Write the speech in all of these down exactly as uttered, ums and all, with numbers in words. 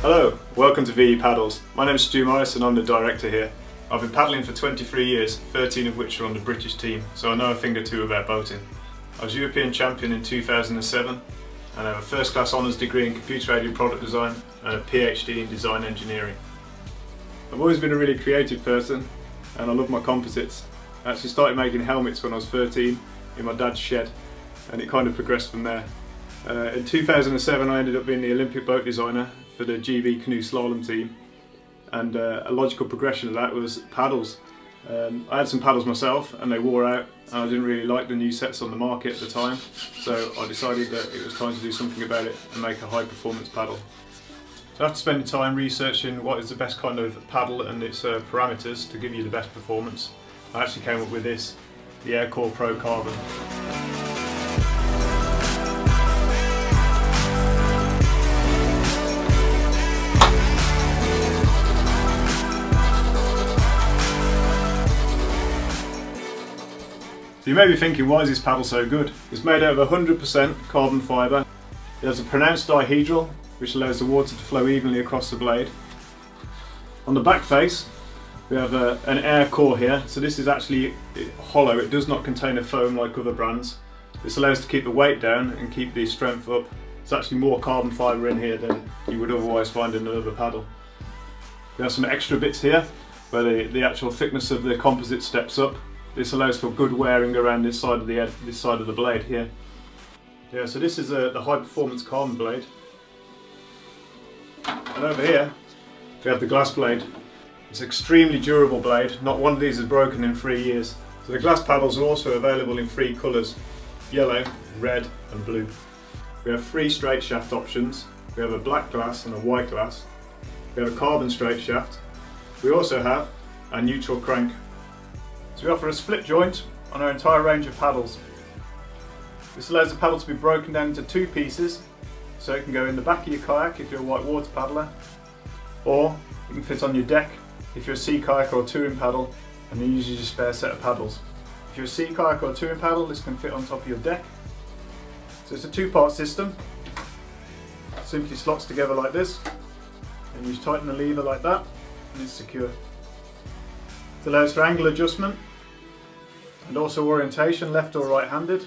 Hello, welcome to V E Paddles. My name is Stu Morris and I'm the director here. I've been paddling for twenty-three years, thirteen of which are on the British team, so I know a thing or two about boating. I was European champion in two thousand seven and I have a first class honours degree in computer aided product design and a PhD in design engineering. I've always been a really creative person and I love my composites. I actually started making helmets when I was thirteen in my dad's shed and it kind of progressed from there. Uh, in two thousand seven I ended up being the Olympic boat designer for the G B canoe slalom team, and uh, a logical progression of that was paddles. Um, I had some paddles myself and they wore out and I didn't really like the new sets on the market at the time, so I decided that it was time to do something about it and make a high performance paddle. So after spending time researching what is the best kind of paddle and its uh, parameters to give you the best performance, I actually came up with this, the Crowe Pro Carbon. So you may be thinking, why is this paddle so good? It's made out of one hundred percent carbon fibre. It has a pronounced dihedral, which allows the water to flow evenly across the blade. On the back face, we have a, an air core here. So this is actually hollow. It does not contain a foam like other brands. This allows to keep the weight down and keep the strength up. It's actually more carbon fibre in here than you would otherwise find in another paddle. We have some extra bits here where the, the actual thickness of the composite steps up. This allows for good wearing around this side of the this side of the blade here. Yeah, so this is a, the high performance carbon blade. And over here we have the glass blade. It's an extremely durable blade. Not one of these is broken in three years. So the glass paddles are also available in three colours: yellow, red and blue. We have three straight shaft options. We have a black glass and a white glass. We have a carbon straight shaft. We also have a neutral crank. So we offer a split joint on our entire range of paddles. This allows the paddle to be broken down into two pieces, so it can go in the back of your kayak if you're a white water paddler, or it can fit on your deck if you're a sea kayak or a touring paddle and then use your spare set of paddles. If you're a sea kayak or a touring paddle, this can fit on top of your deck. So it's a two-part system. It simply slots together like this, and you just tighten the lever like that and it's secure. It allows for angle adjustment and also orientation, left or right handed.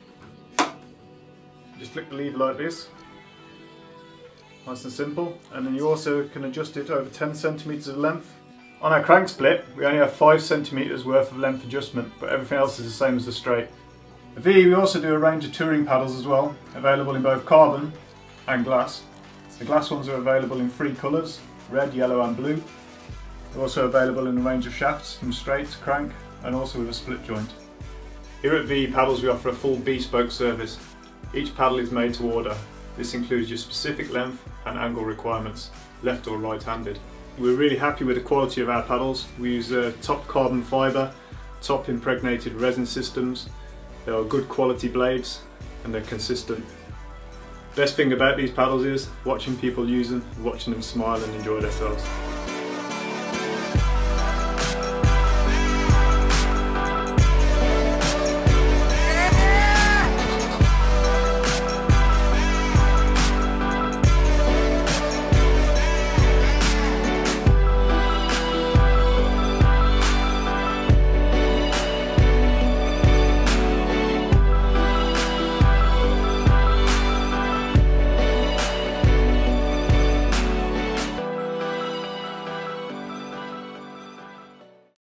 Just flick the lever like this, nice and simple, and then you also can adjust it over ten centimetres of length. On our crank split we only have five centimetres worth of length adjustment, but everything else is the same as the straight. At V E we also do a range of touring paddles as well, available in both carbon and glass. The glass ones are available in three colours: red, yellow and blue. They're also available in a range of shafts, from straight to crank, and also with a split joint. Here at V E Paddles we offer a full bespoke service. Each paddle is made to order. This includes your specific length and angle requirements, left or right handed. We're really happy with the quality of our paddles. We use uh, top carbon fibre, top impregnated resin systems. They are good quality blades and they're consistent. Best thing about these paddles is watching people use them, watching them smile and enjoy themselves.